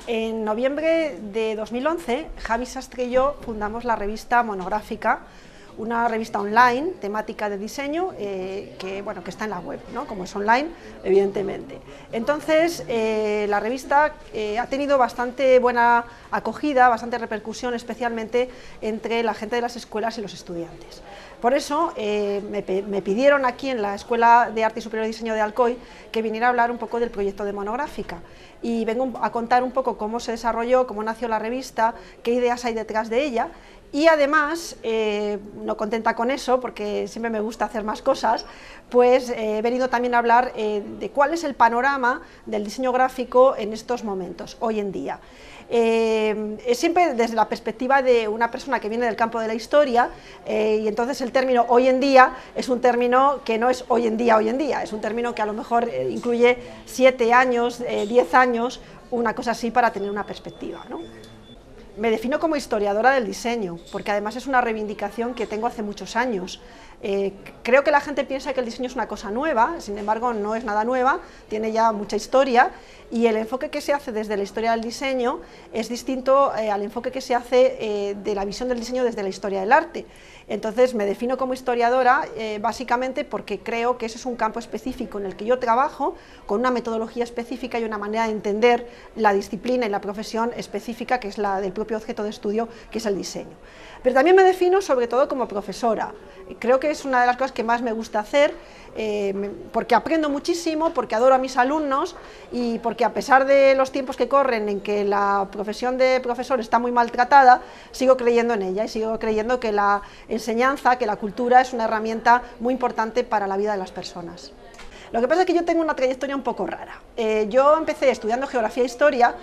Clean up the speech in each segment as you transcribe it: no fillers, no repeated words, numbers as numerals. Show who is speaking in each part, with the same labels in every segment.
Speaker 1: En noviembre de 2011, Javi Sastre y yo fundamos la revista Monográfica, una revista online temática de diseño que está en la web, ¿no? Como es online, evidentemente. Entonces, la revista ha tenido bastante buena acogida, bastante repercusión, especialmente entre la gente de las escuelas y los estudiantes. Por eso me pidieron aquí en la Escuela de Arte y Superior de Diseño de Alcoy que viniera a hablar un poco del proyecto de Monográfica, y vengo a contar un poco cómo se desarrolló, cómo nació la revista, qué ideas hay detrás de ella. Y además, no contenta con eso, porque siempre me gusta hacer más cosas, pues he venido también a hablar de cuál es el panorama del diseño gráfico en estos momentos, hoy en día. Siempre desde la perspectiva de una persona que viene del campo de la historia, y entonces el término hoy en día es un término que no es hoy en día, es un término que a lo mejor incluye 7 años, 10 años, una cosa así, para tener una perspectiva, ¿no? Me defino como historiadora del diseño, porque además es una reivindicación que tengo hace muchos años. Creo que la gente piensa que el diseño es una cosa nueva, sin embargo no es nada nueva, tiene ya mucha historia, y el enfoque que se hace desde la historia del diseño es distinto al enfoque que se hace de la visión del diseño desde la historia del arte. Entonces me defino como historiadora básicamente porque creo que ese es un campo específico en el que yo trabajo, con una metodología específica y una manera de entender la disciplina y la profesión específica, que es la del propio objeto de estudio, que es el diseño. Pero también me defino sobre todo como profesora. Creo que es una de las cosas que más me gusta hacer, porque aprendo muchísimo, porque adoro a mis alumnos, y porque a pesar de los tiempos que corren en que la profesión de profesor está muy maltratada, sigo creyendo en ella y sigo creyendo que la enseñanza, que la cultura es una herramienta muy importante para la vida de las personas. Lo que pasa es que yo tengo una trayectoria un poco rara. Yo empecé estudiando geografía e historia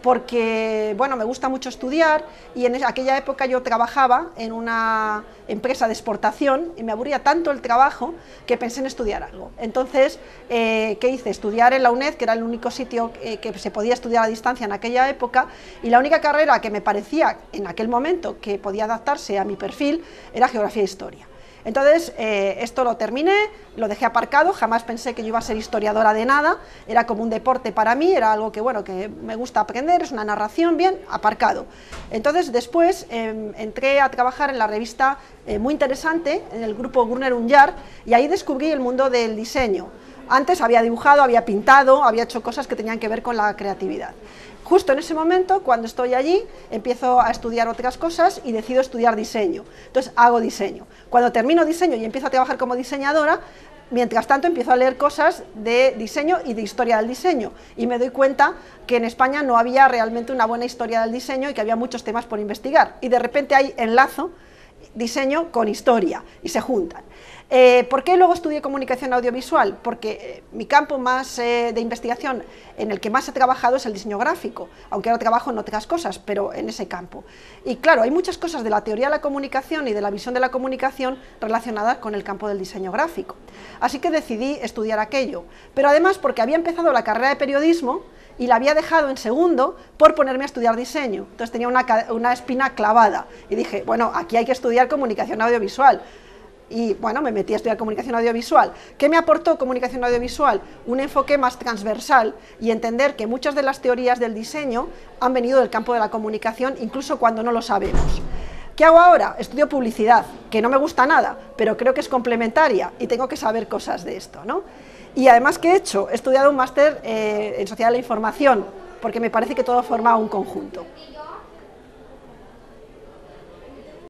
Speaker 1: porque, bueno, me gusta mucho estudiar, y en aquella época yo trabajaba en una empresa de exportación y me aburría tanto el trabajo que pensé en estudiar algo. Entonces, ¿qué hice? Estudiar en la UNED, que era el único sitio que se podía estudiar a distancia en aquella época, y la única carrera que me parecía en aquel momento que podía adaptarse a mi perfil era geografía e historia. Entonces, esto lo terminé, lo dejé aparcado, jamás pensé que yo iba a ser historiadora de nada, era como un deporte para mí, era algo que, bueno, que me gusta aprender, es una narración, bien, aparcado. Entonces, después entré a trabajar en la revista muy interesante, en el grupo Gurner Unjar, y ahí descubrí el mundo del diseño. Antes había dibujado, había pintado, había hecho cosas que tenían que ver con la creatividad. Justo en ese momento, cuando estoy allí, empiezo a estudiar otras cosas y decido estudiar diseño. Entonces hago diseño. Cuando termino diseño y empiezo a trabajar como diseñadora, mientras tanto empiezo a leer cosas de diseño y de historia del diseño, y me doy cuenta que en España no había realmente una buena historia del diseño y que había muchos temas por investigar, y de repente hay enlazo diseño con historia y se juntan. ¿Por qué luego estudié comunicación audiovisual? Porque mi campo más de investigación, en el que más he trabajado, es el diseño gráfico, aunque ahora trabajo en otras cosas, pero en ese campo. Y claro, hay muchas cosas de la teoría de la comunicación y de la visión de la comunicación relacionadas con el campo del diseño gráfico. Así que decidí estudiar aquello, pero además porque había empezado la carrera de periodismo y la había dejado en segundo por ponerme a estudiar diseño. Entonces tenía una espina clavada y dije, bueno, aquí hay que estudiar comunicación audiovisual. Y bueno, me metí a estudiar comunicación audiovisual. ¿Qué me aportó comunicación audiovisual? Un enfoque más transversal y entender que muchas de las teorías del diseño han venido del campo de la comunicación, incluso cuando no lo sabemos. ¿Qué hago ahora? Estudio publicidad, que no me gusta nada, pero creo que es complementaria y tengo que saber cosas de esto, ¿no? Y además, ¿qué he hecho? He estudiado un máster en Sociedad de la Información, porque me parece que todo forma un conjunto.